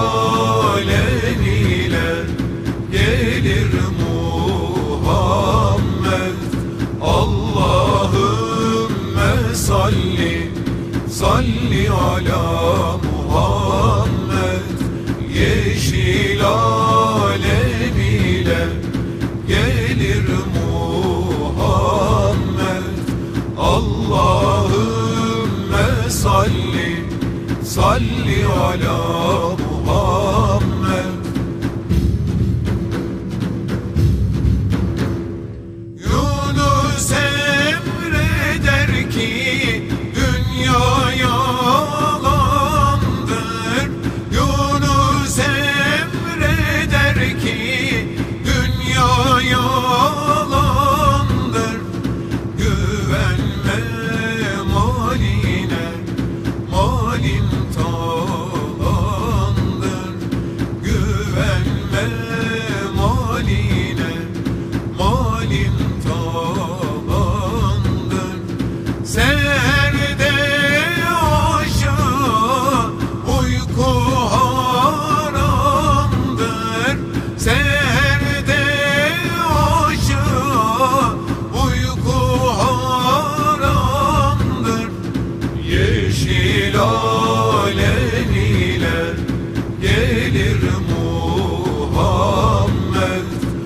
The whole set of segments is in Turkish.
alemiyle gelir Muhammed. Allahümme salli ala Muhammed. Yeşil alemiyle gelir Muhammed. Allahümme salli ala Muhammed. Yunus emreder ki dünya yalandır. Yunus emreder ki dünya yalandır. Güvenme maline, malin talandır. Güvenme maline, malin talandır. Serde aşağı uyku haramdır. Serde aşağı uyku haramdır. Yeşil alemiyle gelir Muhammed.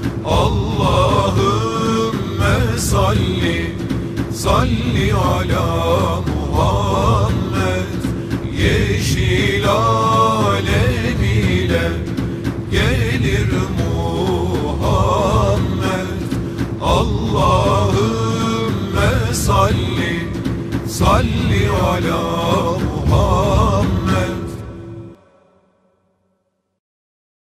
Allahümme salli ala Muhammed. Yeşil alemiyle gelir Muhammed. Allahümme salli ala